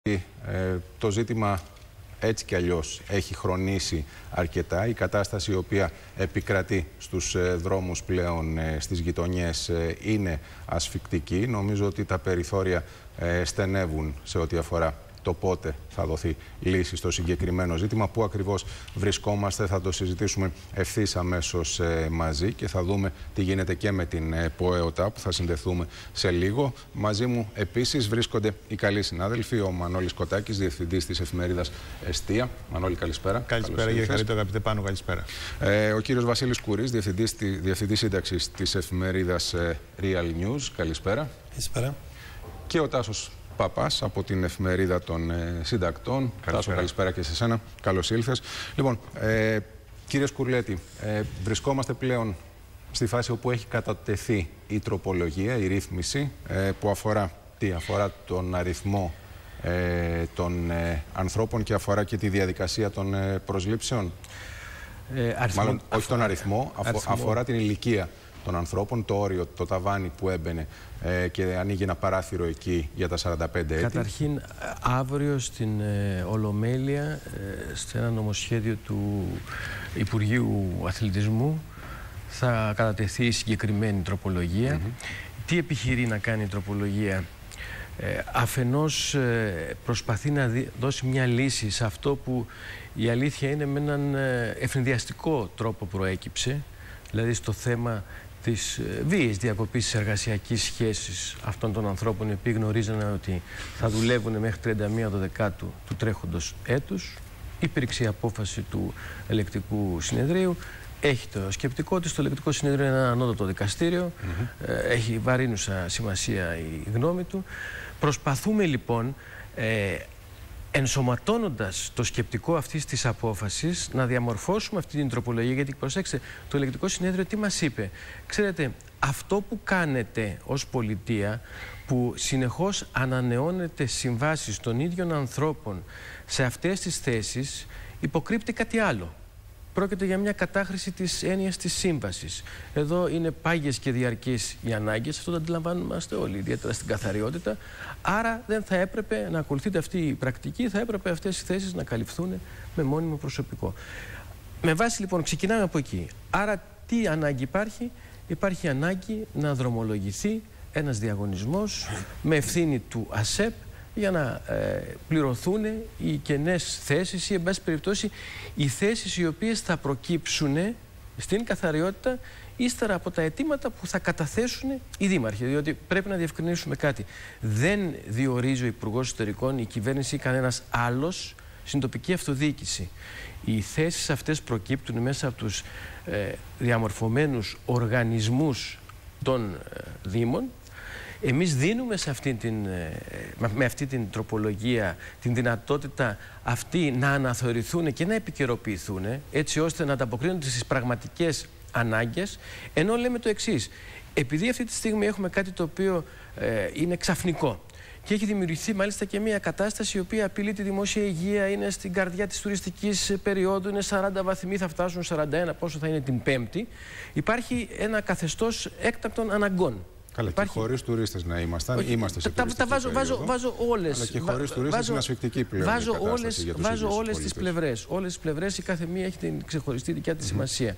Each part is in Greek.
Το ζήτημα έτσι κι αλλιώς έχει χρονίσει αρκετά. Η κατάσταση η οποία επικρατεί στους δρόμους πλέον στις γειτονιές είναι ασφικτική. Νομίζω ότι τα περιθώρια στενεύουν σε ό,τι αφορά το πότε θα δοθεί λύση στο συγκεκριμένο ζήτημα. Πού ακριβώς βρισκόμαστε θα το συζητήσουμε ευθύς αμέσως μαζί και θα δούμε τι γίνεται και με την ΠΟΕΟΤΑ που θα συνδεθούμε σε λίγο. Μαζί μου επίσης βρίσκονται οι καλοί συνάδελφοι, ο Μανώλης Κοτάκης, διευθυντής της εφημερίδας Εστία. Μανώλη, καλησπέρα. Καλησπέρα κύριε Χαρίτο, αγαπητέ Πάνο, καλησπέρα. Ο κύριος Βασίλης Κουρής, διευθυντής σύνταξης της εφημερίδας Real News. Καλησπέρα. Καλησπέρα. Και ο Τάσος Παπάς από την εφημερίδα των συντακτών. Τάσο, καλησπέρα και σε σένα. Καλώς ήλθες. Λοιπόν, κύριε Σκουρλέτη, βρισκόμαστε πλέον στη φάση όπου έχει κατατεθεί η τροπολογία, η ρύθμιση που αφορά τον αριθμό των ανθρώπων και αφορά και τη διαδικασία των προσλήψεων. Μάλλον όχι τον αριθμό, αφορά την ηλικία των ανθρώπων, το όριο, το ταβάνι που έμπαινε και ανοίγει ένα παράθυρο εκεί για τα 45 έτη. Καταρχήν, αύριο στην Ολομέλεια, σε ένα νομοσχέδιο του Υπουργείου Αθλητισμού, θα κατατεθεί η συγκεκριμένη τροπολογία. Τι επιχειρεί να κάνει η τροπολογία? Αφενός προσπαθεί να δώσει μια λύση σε αυτό που η αλήθεια είναι με έναν ευνηδιαστικό τρόπο προέκυψε, δηλαδή στο θέμα της βίαιης διακοπής της εργασιακής σχέσης αυτών των ανθρώπων οι οποίοι γνωρίζανε ότι θα δουλεύουν μέχρι 31 Δεκάτου του τρέχοντος έτους. Υπήρξε η απόφαση του Ελεκτικού Συνεδρίου. Έχει το σκεπτικό της, το Ελεκτικό Συνεδρίο είναι ένα ανώτατο δικαστήριο. Έχει βαρύνουσα σημασία η γνώμη του. Προσπαθούμε λοιπόν, ενσωματώνοντας το σκεπτικό αυτής της απόφασης, να διαμορφώσουμε αυτή την τροπολογία. Γιατί προσέξτε, το Ελεκτικό Συνέδριο τι μας είπε? Ξέρετε, αυτό που κάνετε ως πολιτεία, που συνεχώς ανανεώνετε συμβάσεις των ίδιων ανθρώπων σε αυτές τις θέσεις, υποκρύπτει κάτι άλλο. Πρόκειται για μια κατάχρηση της έννοιας της σύμβασης. Εδώ είναι πάγιες και διαρκείς οι ανάγκες, αυτό το αντιλαμβάνομαστε όλοι, ιδιαίτερα στην καθαριότητα. Άρα δεν θα έπρεπε να ακολουθείται αυτή η πρακτική, θα έπρεπε αυτές οι θέσεις να καλυφθούν με μόνιμο προσωπικό. Με βάση λοιπόν, ξεκινάμε από εκεί. Άρα τι ανάγκη υπάρχει? Υπάρχει ανάγκη να δρομολογηθεί ένας διαγωνισμός με ευθύνη του ΑΣΕΠ για να πληρωθούν οι κενές θέσεις ή, εν πάση περιπτώσει, οι θέσεις οι οποίες θα προκύψουν στην καθαριότητα ύστερα από τα αιτήματα που θα καταθέσουν οι δήμαρχοι. Διότι πρέπει να διευκρινίσουμε κάτι. Δεν διορίζει ο Υπουργός Εσωτερικών, η κυβέρνηση ή κανένας άλλος στην τοπική αυτοδιοίκηση. Οι θέσεις αυτές προκύπτουν μέσα από τους διαμορφωμένους οργανισμούς των Δήμων. Εμείς δίνουμε με αυτή την τροπολογία την δυνατότητα αυτοί να αναθεωρηθούν και να επικαιροποιηθούν, έτσι ώστε να ανταποκρίνονται στις πραγματικές ανάγκες, ενώ λέμε το εξής: επειδή αυτή τη στιγμή έχουμε κάτι το οποίο είναι ξαφνικό και έχει δημιουργηθεί μάλιστα και μια κατάσταση η οποία απειλεί τη δημόσια υγεία, είναι στην καρδιά της τουριστικής περίοδου, είναι 40 βαθμοί, θα φτάσουν 41, πόσο θα είναι την Πέμπτη, υπάρχει ένα καθεστώς έκτακτων αναγκών. Καλά, υπάρχει... και χωρίς τουρίστες να ήμασταν, είμαστε σε τουριστική περίοδο. Βάζω όλες. Αλλά και χωρίς τουρίστες είναι ασφικτική πλέον. Βάζω όλες τις πλευρές. Όλες τις πλευρές, η κάθε μία έχει την ξεχωριστή δικιά της σημασία.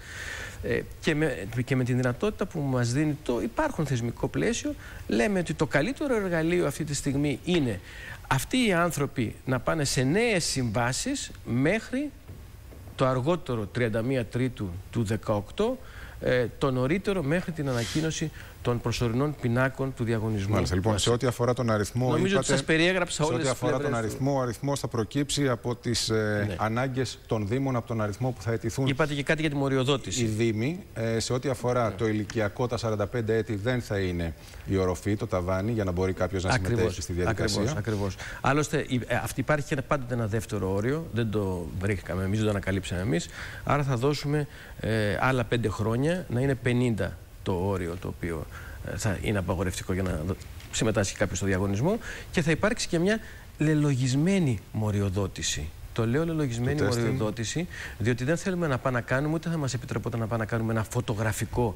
Και με την δυνατότητα που μας δίνει το υπάρχον θεσμικό πλαίσιο, λέμε ότι το καλύτερο εργαλείο αυτή τη στιγμή είναι αυτοί οι άνθρωποι να πάνε σε νέες συμβάσεις μέχρι το αργότερο 31 Τρίτου του 2018, το νωρίτερο μέχρι την ανακοίνωση των προσωρινών πινάκων του διαγωνισμού. Μάλιστα, λοιπόν, σε ό,τι αφορά τον αριθμό, νομίζω ότι σας περιέγραψα όλες τις πλευρές. Σε ό,τι αφορά τον αριθμό, ο αριθμός θα προκύψει από τις ανάγκες των Δήμων, από τον αριθμό που θα αιτηθούν. Είπατε και κάτι για τη μοριοδότηση. Οι Δήμοι, σε ό,τι αφορά το ηλικιακό, τα 45 έτη δεν θα είναι η οροφή, το ταβάνι, για να μπορεί κάποιος να συμμετέχει στη διαδικασία. Ακριβώς. Άλλωστε, υπάρχει πάντοτε ένα δεύτερο όριο, δεν το βρήκαμε εμείς, δεν το ανακαλύψαμε εμείς. Άρα θα δώσουμε άλλα 5 χρόνια να είναι 50 το όριο το οποίο θα είναι απαγορευτικό για να συμμετάσχει κάποιος στο διαγωνισμό, και θα υπάρξει και μια λελογισμένη μοριοδότηση. Το λέω λελογισμένη μοριοδότηση, διότι δεν θέλουμε να πάμε να κάνουμε, ούτε θα μας επιτρεπόταν να πάμε να κάνουμε ένα φωτογραφικό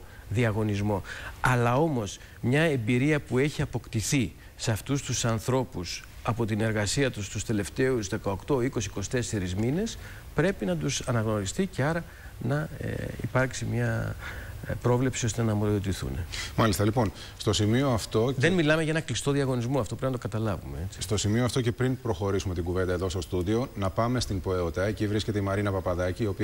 διαγωνισμό. Αλλά όμως μια εμπειρία που έχει αποκτηθεί σε αυτούς τους ανθρώπους από την εργασία τους τους τελευταίους 18, 20, 24 μήνες, πρέπει να τους αναγνωριστεί και άρα να υπάρξει μια πρόβλεψη ώστε να αμοιβαιωτηθούν. Μάλιστα, λοιπόν, στο σημείο αυτό. Δεν μιλάμε για ένα κλειστό διαγωνισμό, αυτό πρέπει να το καταλάβουμε. Έτσι. Στο σημείο αυτό και πριν προχωρήσουμε την κουβέντα εδώ στο στούντιο, να πάμε στην ΠΟΕΟΤΑ. Εκεί βρίσκεται η Μαρίνα Παπαδάκη, η οποία